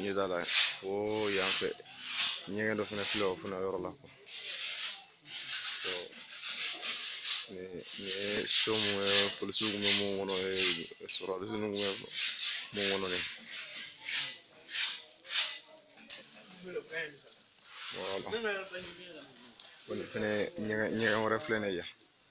ñu dala o yanfe ñege do fene filo funa yoro la ko so ne somu polisu mo wono e sura de sunu mo wono ne voilà bon fene ñege wara flene ya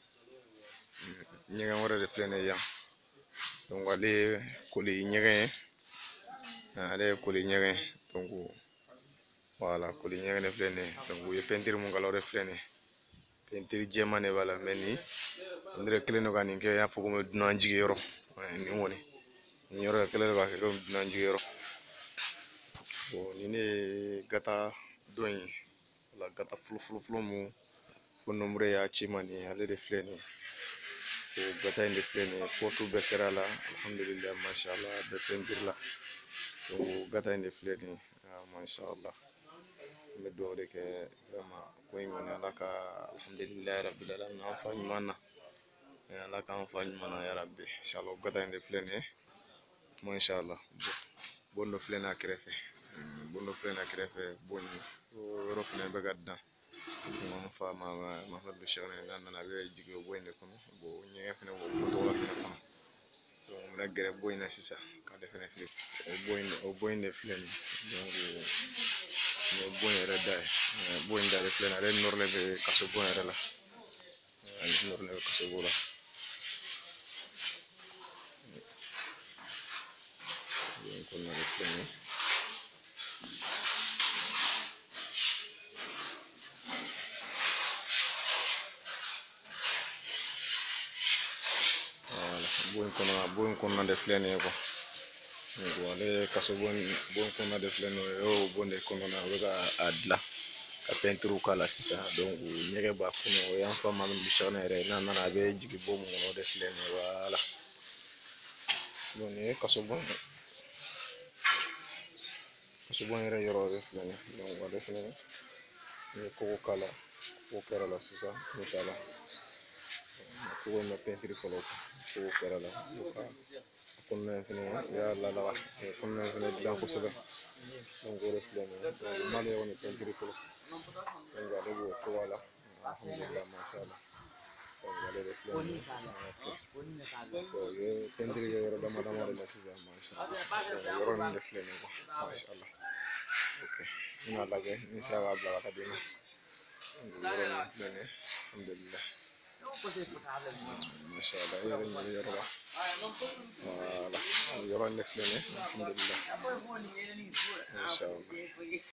ñege wara de flene ya donc ale koli ñege ale koli ñege donc voilà koli ñege ne flene donc ye peinture mo ngalo reflene peinture jemane wala melni ndre kleno gani ke ya fogo mo duna jigi yoro ni woni ni yoro kleno ga ke do duna jigi yoro bon ni ne gata doin la gata flu mo ko nombre ya chimani ale reflene ko gata inde flene portu bekera la alhamdulillah mashallah be peinture la ko gata inde flene mashallah me dore ke vraiment ko ngona laka alhamdulillah rabbil alamin afan mana laka afan mana ya rabbi inshallah gata inde flene mashallah bondo flene akrefe bonni ro flene be gadda mo fa ma hadu shawne nan na be jigo boyne kono bo ñe fene bo do la fene kono so mo na gere boyna sisa ka defene flip o boyne flene donc ne boyere day boyne dare flene re norle be kaso boyere la norle be kaso bola ko na flene bon kono de flene ko wala kaso bon kono de flene o bonde kono na wega adla ka peinture kala sisa donc ñege ba kono yan fa man bi chane re na na be jigi bo mo no de flene wala bon e kaso bon re yoro de flene donc wala flene ko kala ko kala la sisa ko kala ko na peinture folo ko kala la kunna fene ya la kunna fene dan ko sebe donc go reflene donc mali woni peinture folo donc ga do to wala alhamdulillah mashallah donc wala reflene ko ye peinture ye yoro dama la sisa mashallah yoro ni reflene ko mashallah okay ina lage ni sa wa bla ka dina yoro ni reflene alhamdulillah mashallah yoro ni yoro voilà yoro ni reflene alhamdulillah mashallah